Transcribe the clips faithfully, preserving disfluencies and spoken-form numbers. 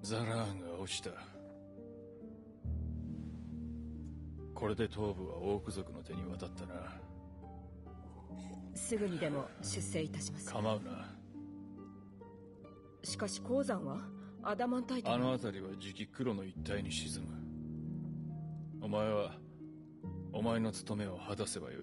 ザラーンが落ちた。これで頭部はオーク族の手に渡ったな。 すぐにでも出征いたします。 構うな。 しかし鉱山はアダマンタイト。 あの辺りはじき黒の一帯に沈む。お前はお前の務めを果たせばよい。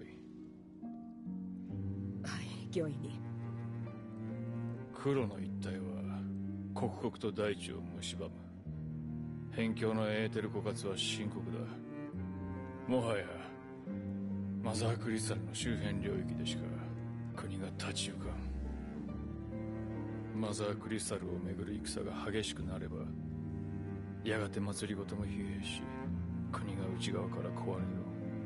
はい、御意に。 黒の一帯は刻々と大地を蝕む。辺境のエーテル枯渇は深刻だ。もはやマザークリスタルの周辺領域でしか国が立ち行かん。マザークリスタルをめぐる戦が激しくなれば、やがて祭りごとも疲弊し、国が内側から壊れる。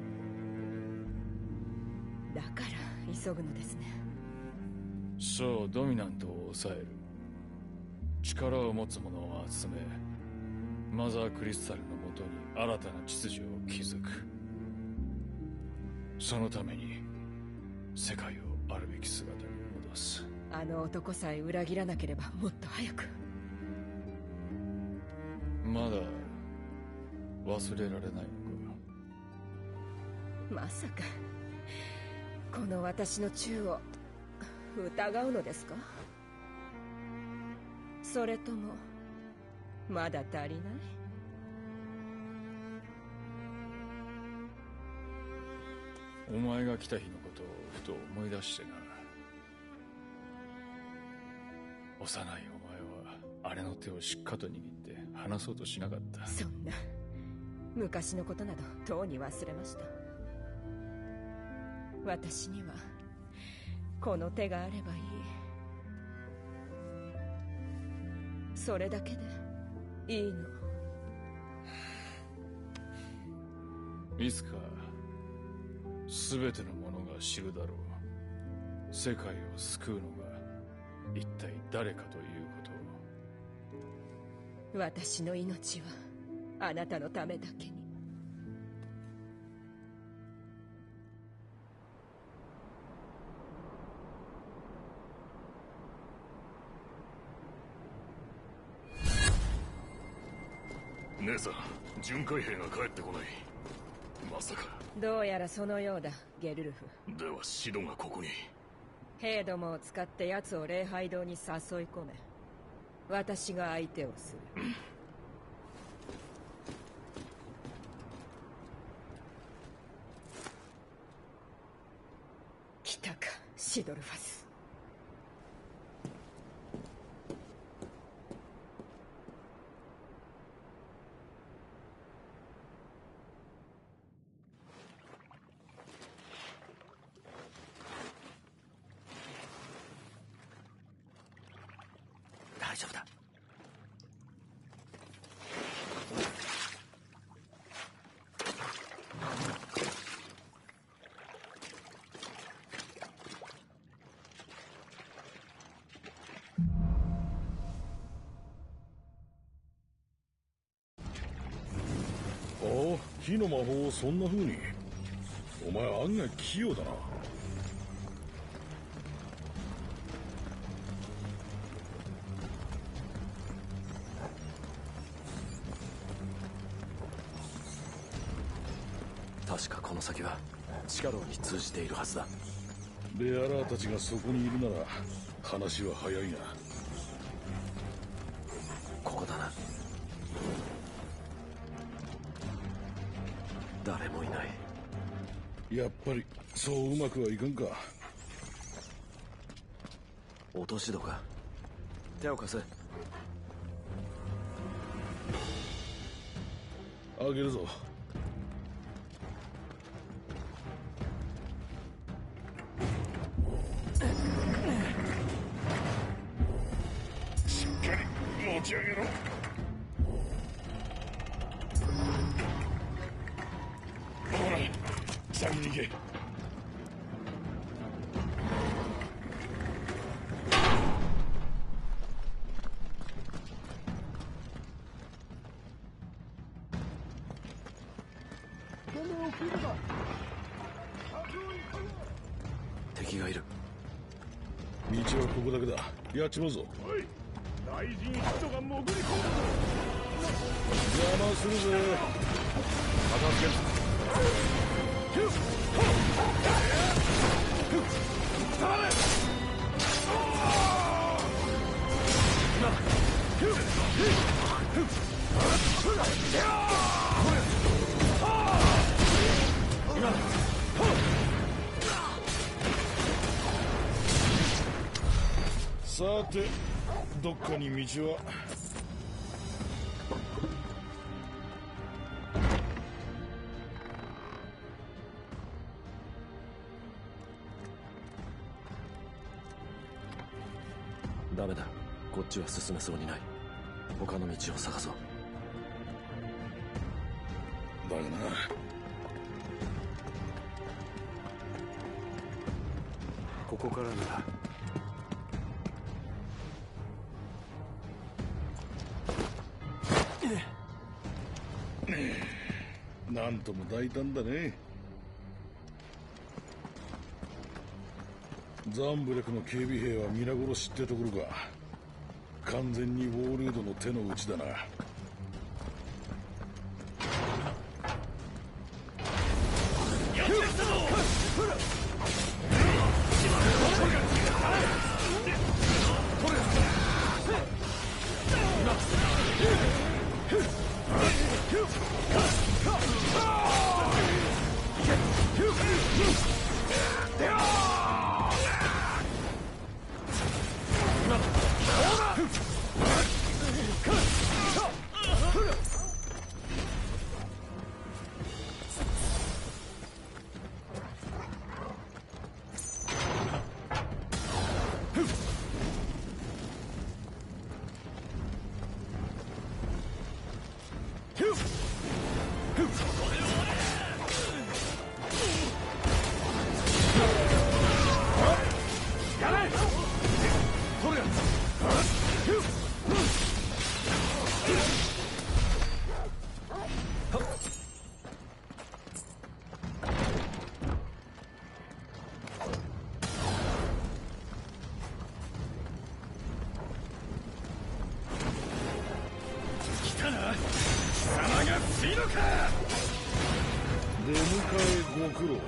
だから急ぐのですね。 そう、ドミナントを抑える。力を持つ者を集め、マザークリスタルのもとに新たな秩序を築く。そのために世界をあるべき姿に戻す。 あの男さえ裏切らなければもっと早く。 まだ忘れられないのか。 まさかこの私の忠を疑うのですか？それともまだ足りない？ お前が来た日のことをふと思い出してな。幼いお前はあれの手をしっかと握って離そうとしなかった。 そんな昔のことなどとうに忘れました。私にはこの手があればいい。それだけでいいの。 いつか全ての者が知るだろう。世界を救うのが一体誰かということを。 私の命はあなたのためだけに。 姉さん、巡回兵が帰ってこない。まさか。 どうやらそのようだ、ゲルルフ。 ではシドがここに。 兵どもを使って奴を礼拝堂に誘い込め、私が相手をする。来たか、シドルファス。 大丈夫だ。 おお、火の魔法をそんな風に。お前案外器用だな。 確かこの先は地下道に通じているはずだ。 ベアラーたちがそこにいるなら話は早いな。 ここだな。誰もいない。 やっぱりそううまくはいかんか。 落とし戸か。手を貸せ。 あげるぞ。しっかり持ち上げろ。ほら、先に行け。 敵がいる。 道はここだけだ。やっちまうぞ。 大臣一同が潜り込んだぞ。邪魔するぜ。片付ける。ヒュッホッヒュッ下がれ。ヒュッヒュッヒュッさて、どっかに道は。 ダメだ。こっちは進めそうにない。他の道を探そう。 だがな、 ここからなら。 なんとも大胆だね。ザンブレクの警備兵は皆殺しってところか。完全にウォールードの手の内だな。出迎えご苦労。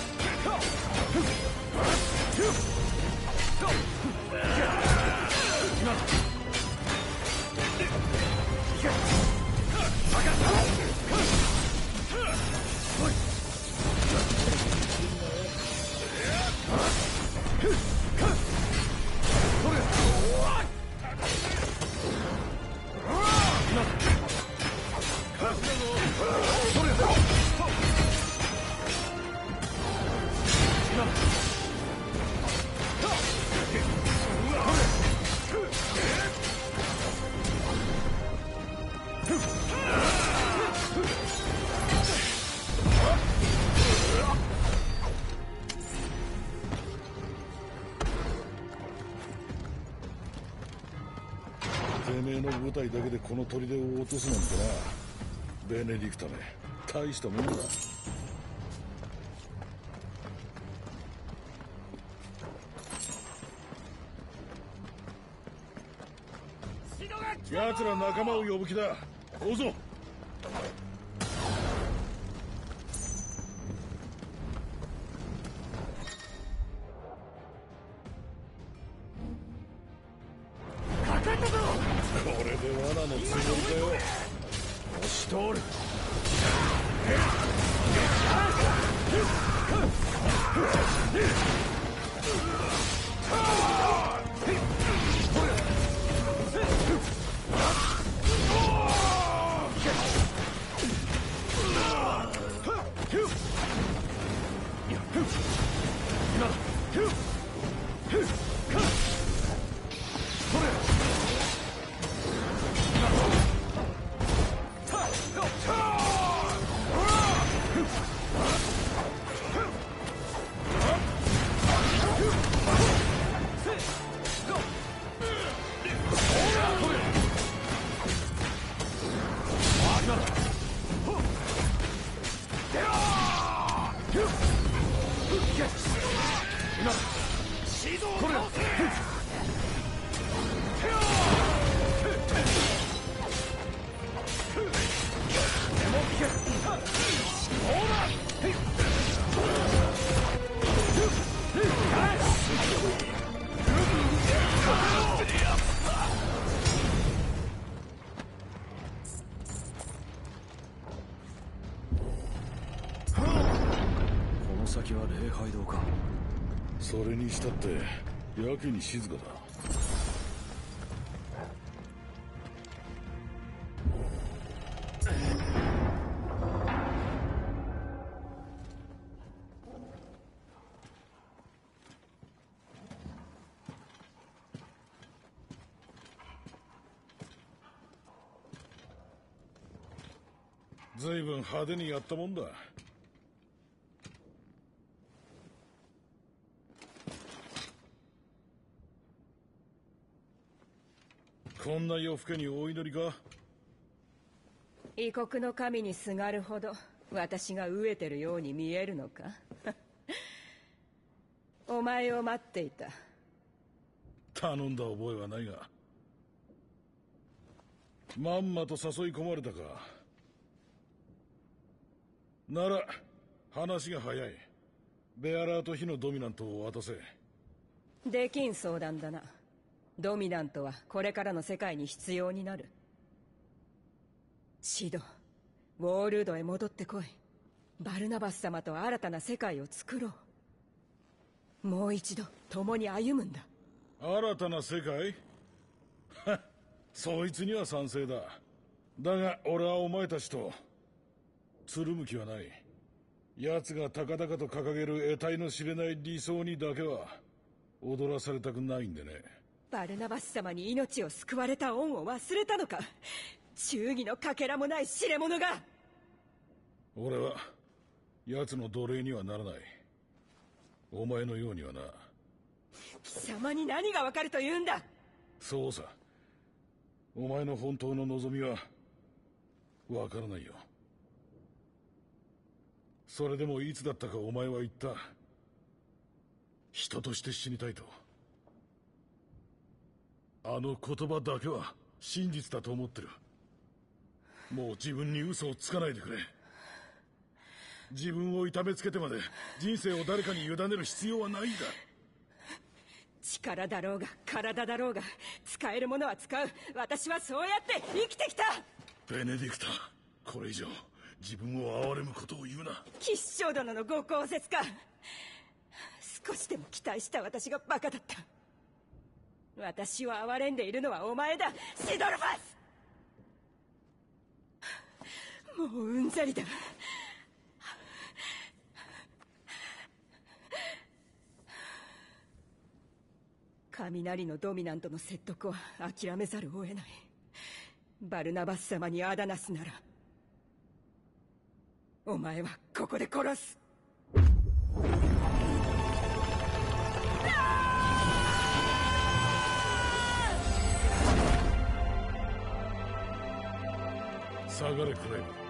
てめえの部隊だけでこの砦を落とすなんてな。ベネディクトめ、大したもんだ。奴ら仲間を呼ぶ気だ。追うぞ。これで罠のつもりかよ。押し通る。 この先は礼拝堂か。 それにしたってやけに静かだ。ずいぶん派手にやったもんだ。こんな夜更けにお祈りか。 異国の神にすがるほど私が飢えてるように見えるのか。お前を待っていた。 頼んだ覚えはないが、まんまと誘い込まれたか。なら話が早い。ベアラーと火のドミナントを渡せ。 できん相談だな。ドミナントはこれからの世界に必要になる。シド、ウォールドへ戻ってこい。バルナバス様と新たな世界を作ろう。もう一度共に歩むんだ。 新たな世界？はっ、そいつには賛成だ。だが俺はお前たちとつるむ気はない。奴が高々と掲げる得体の知れない理想にだけは踊らされたくないんでね。 バルナバス様に命を救われた恩を忘れたのか。忠義のかけらもない知れ者が。 俺は奴の奴隷にはならない。お前のようにはな。 貴様に何がわかると言うんだ。 そうさ。お前の本当の望みはわからないよ。それでもいつだったかお前は言った。人として死にたいと。あの言葉だけは真実だと思ってる。もう自分に嘘をつかないでくれ。自分を痛めつけてまで人生を誰かに委ねる必要はないんだ。 力だろうが体だろうが使えるものは使う。私はそうやって生きてきた。 ベネディクタ、これ以上自分を憐れむことを言うな。 吉祥殿のご公説か。少しでも期待した私がバカだった。私を憐れんでいるのはお前だ、シドルファス。もううんざりだ。雷のドミナントの説得は諦めざるを得ない。バルナバス様にアダナスならお前はここで殺す。 下がれクレイブ。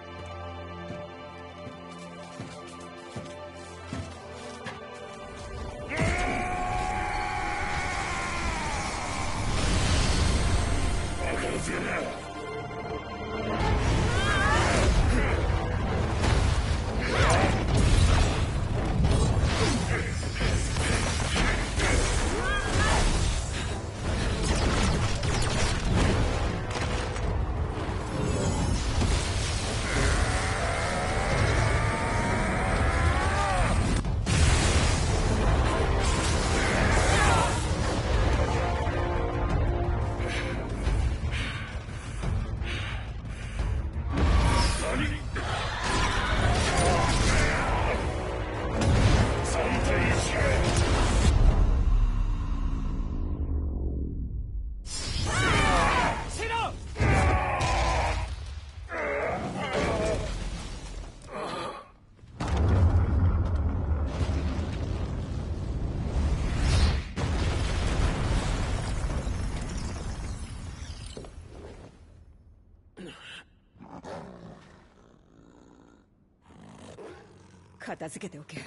片付けておけ。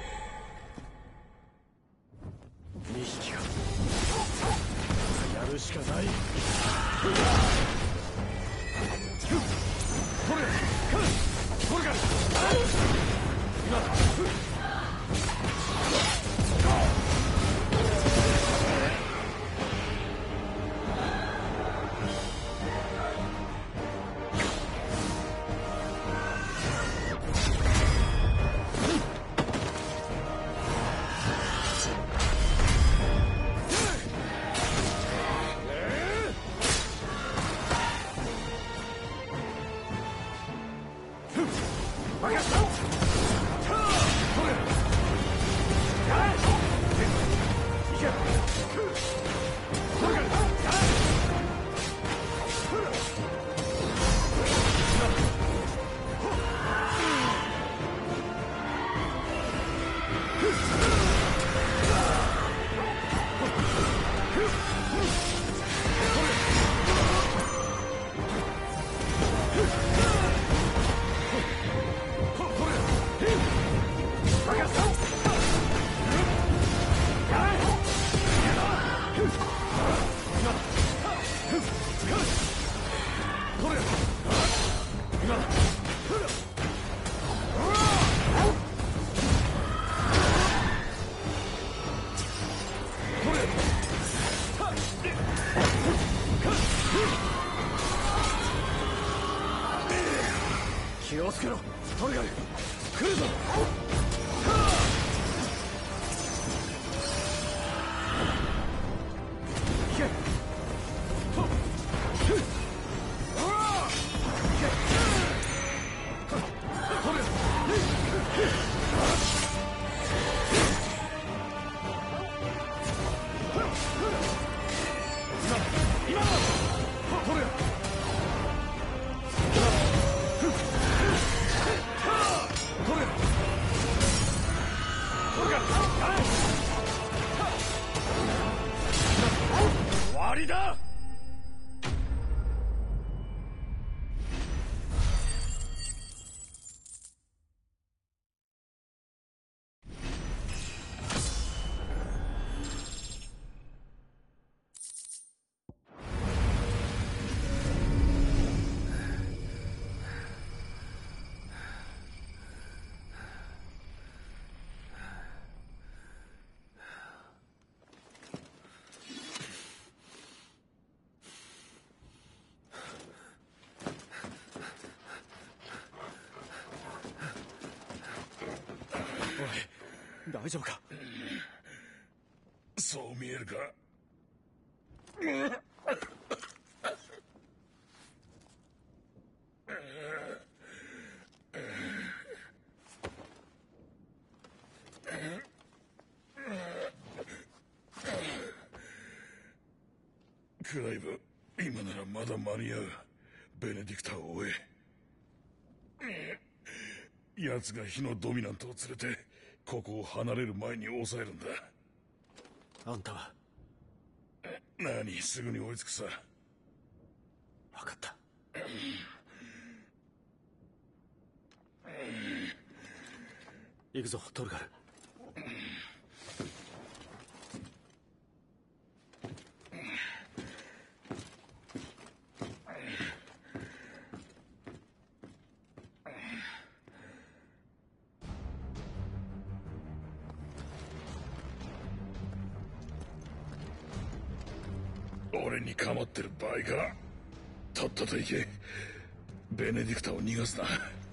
にひきか。やるしか気をつけろ、トルガル。来るぞ。終わりだ。大丈夫か？ そう見えるか？クライブ、今ならまだ間に合う。ベネディクターを追え。奴が火のドミナントを連れてここを離れる前に抑えるんだ。 あんたは？ 何、すぐに追いつくさ。 分かった。行くぞ、トルガル。 俺に構ってる場合か。とっとと行け。ベネディクタを逃がすな。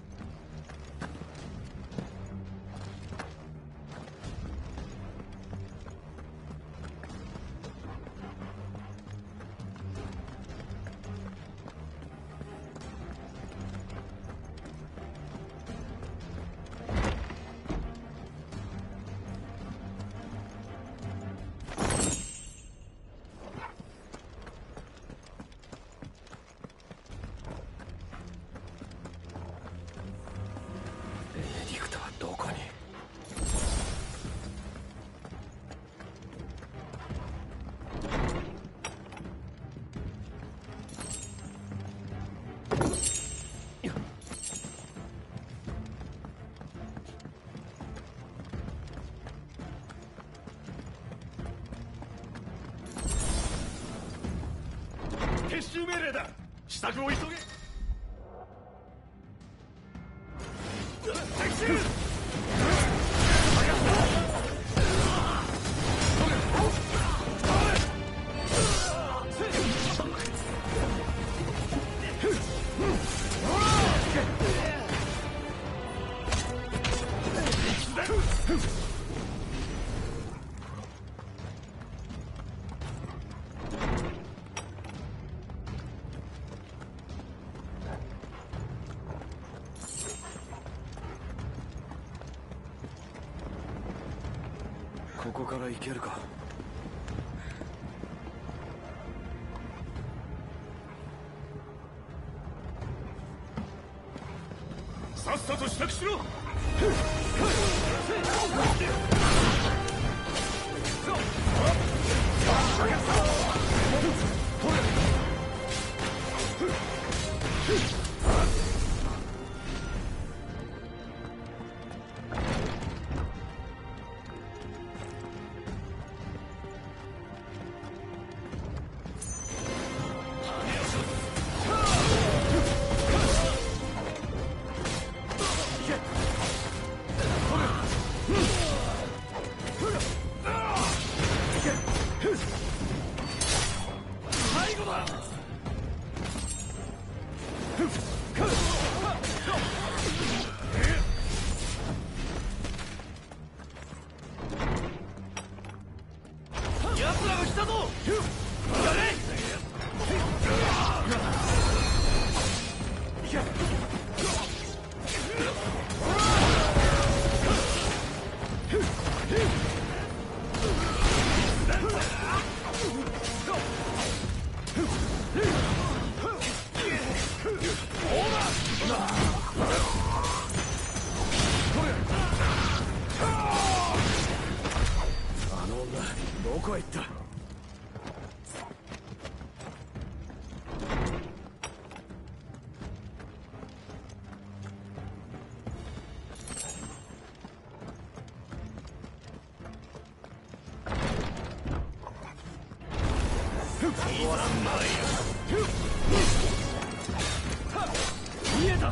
撤収命令だ。支度を急げ。撤収。 ここから行けるか。 さっさと支度しろ。 どこへ行った？見えた。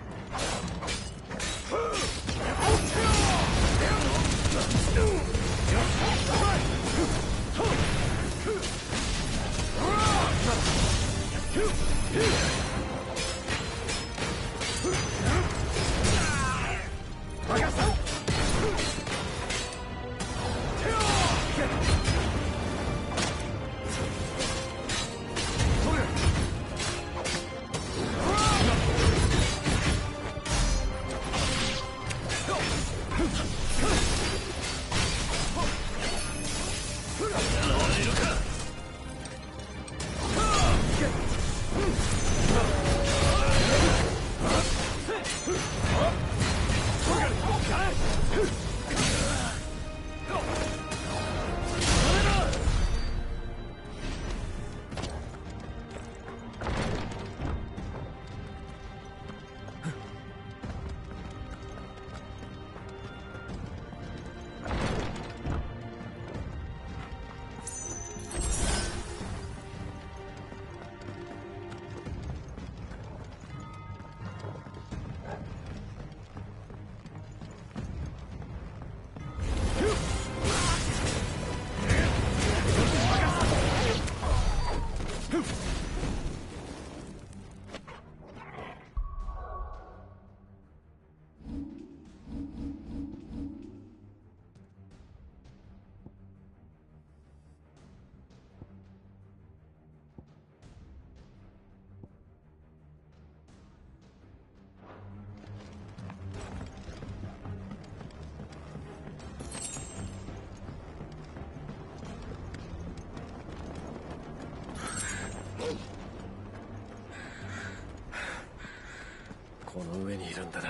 この上にいるんだな。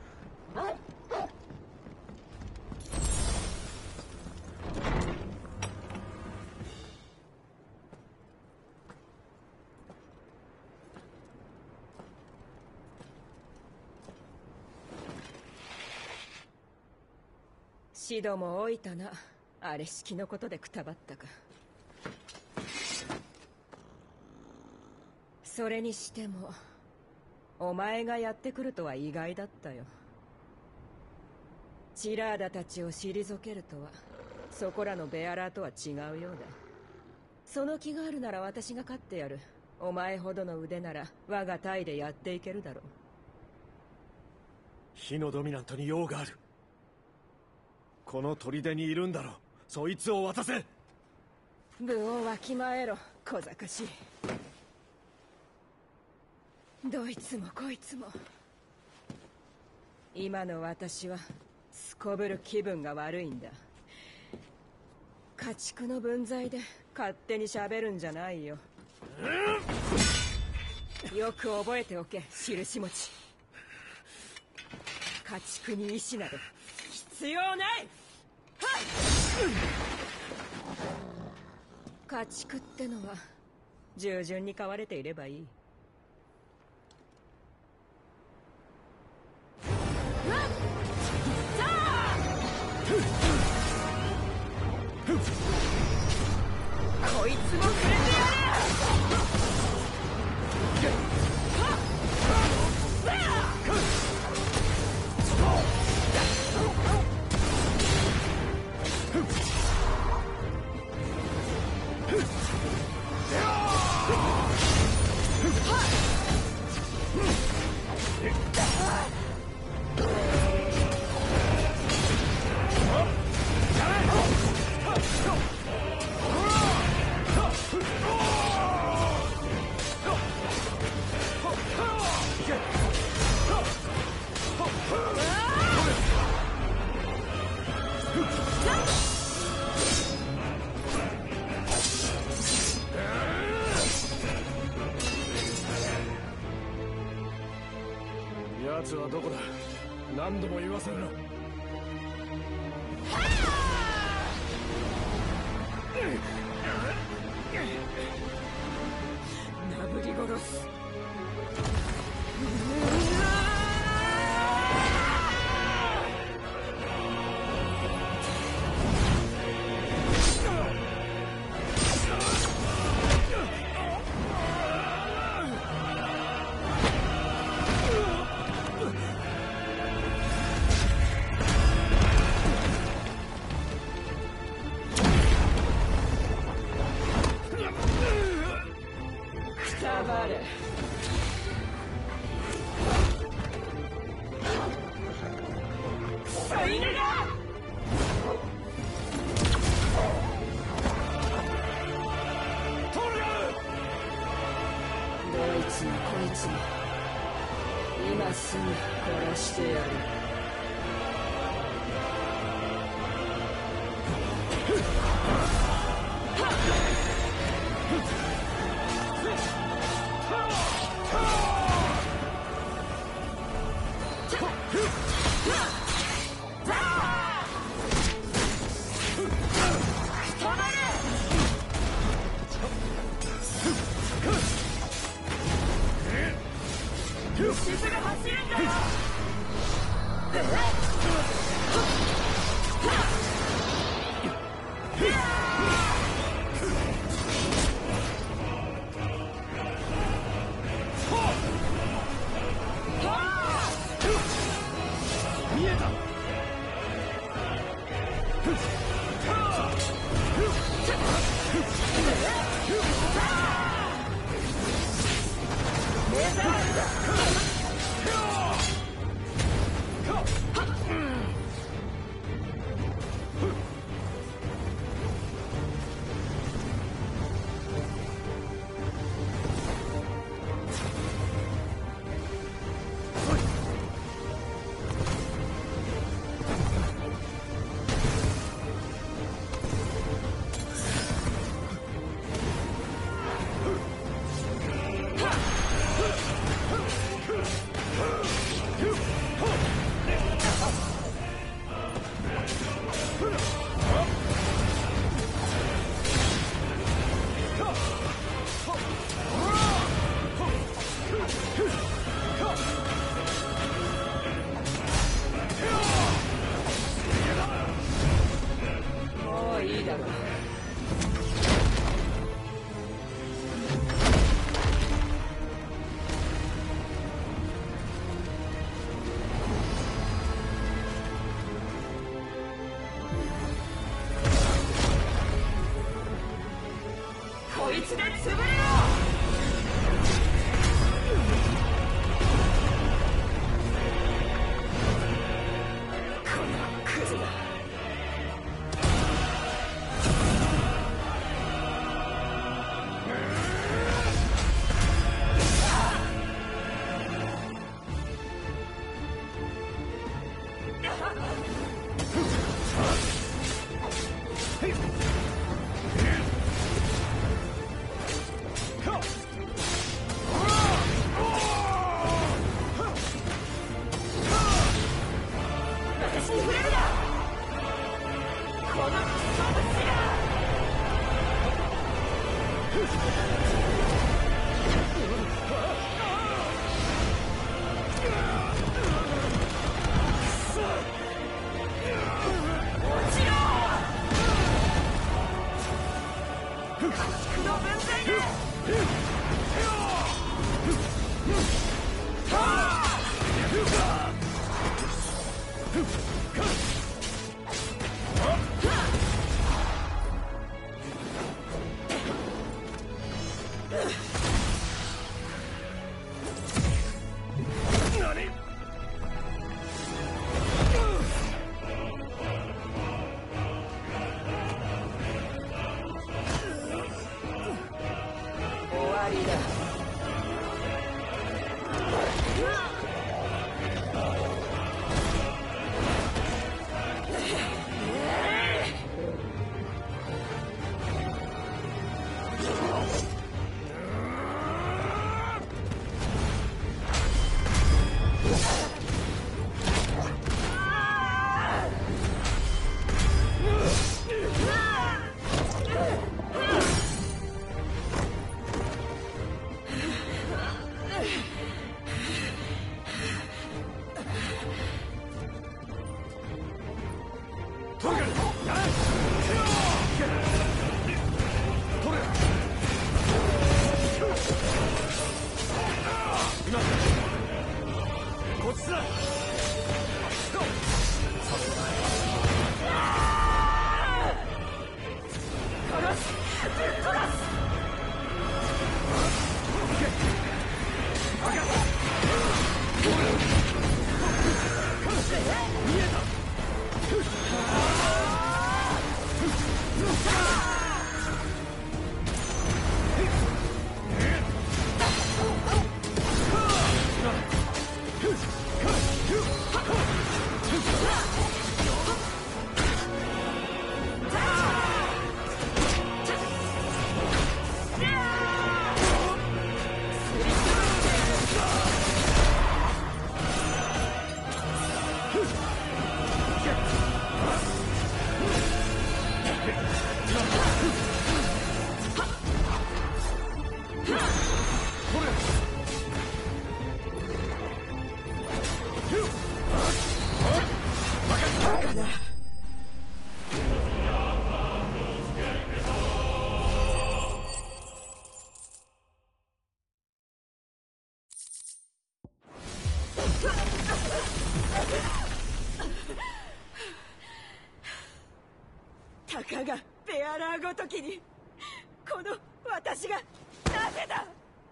シドも老いたな。あれ式のことでくたばったか。それにしてもお前がやってくるとは意外だったよ。チラーダたちを退けるとはそこらのベアラーとは違うようだ。その気があるなら私が勝ってやる。お前ほどの腕なら我が隊でやっていけるだろう。 火のドミナントに用がある。この砦にいるんだろう。そいつを渡せ。 分をわきまえろ、小賢しい。どいつもこいつも。今の私はすこぶる気分が悪いんだ。 家畜の分際で勝手に喋るんじゃないよ。よく覚えておけ、印持ち。家畜に意志など必要ない。家畜ってのは従順に飼われていればいい。こいつも触れてやれ。 奴はどこだ。何度も言わせるな。 なぶり殺す。今すぐ殺してやる。こいつで潰れろ。このクズだ。 Hey! 私に触れるな。このクソ虫が。たかがベアラーごときにこの私がなぜだ。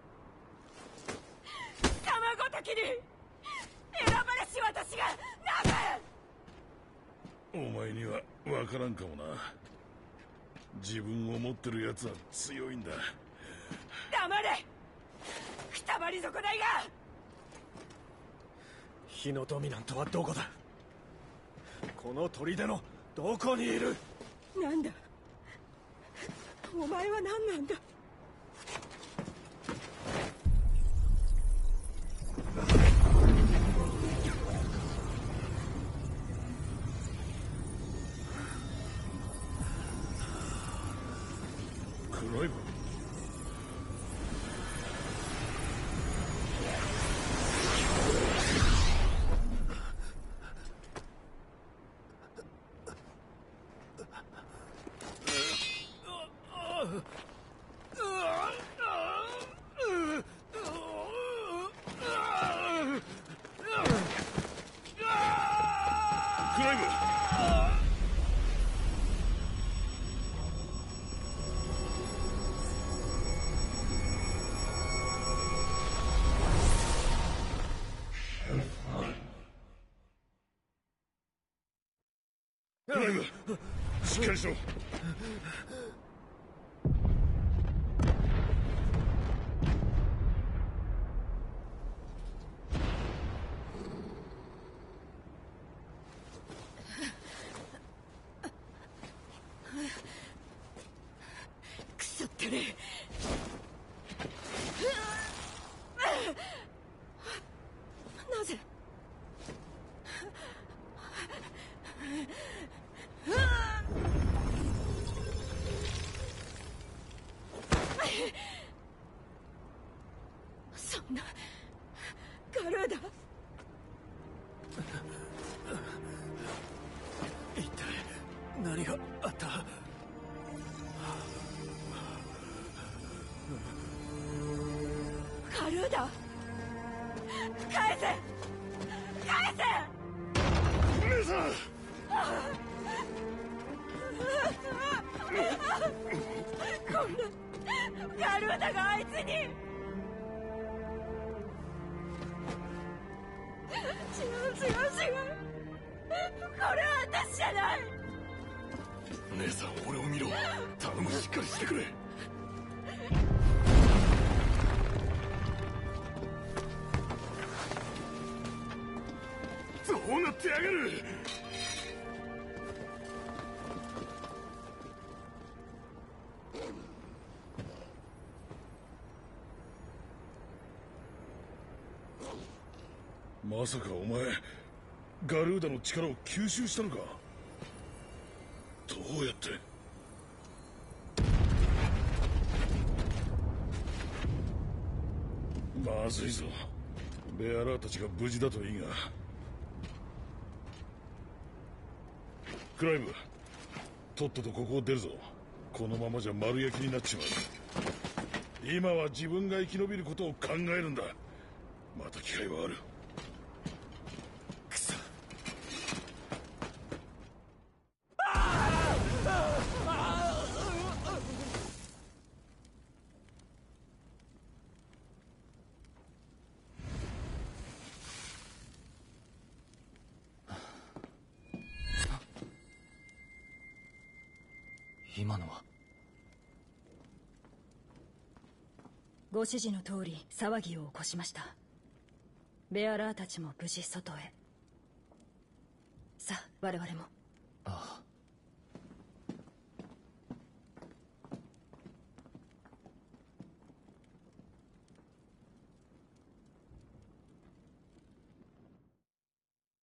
様ごときに選ばれし私がなぜ。 お前には分からんかもな。自分を持ってるやつは強いんだ。 黙れくたばり損ないが。 火のドミナントはどこだ。この砦のどこにいる。 なんだお前は何なんだ。 クライブ。クライム、しっかりしろ。 くそってね。なぜーダ、返せ返せ。 姉さん。 こんなガルーダがあいつに。違う違う違う、これは私じゃない。 姉さん、俺を見ろ。頼む、しっかりしてくれ。どうなってやがる。 まさかお前ガルーダの力を吸収したのか。どうやって。まずいぞ。ベアラーたちが無事だといいが。クライブ、とっととここを出るぞ。このままじゃ丸焼きになっちまう。今は自分が生き延びることを考えるんだ。また機会はある。 くそ。 今のは。 ご指示の通り騒ぎを起こしました。ベアラーたちも無事外へ。さあ我々も。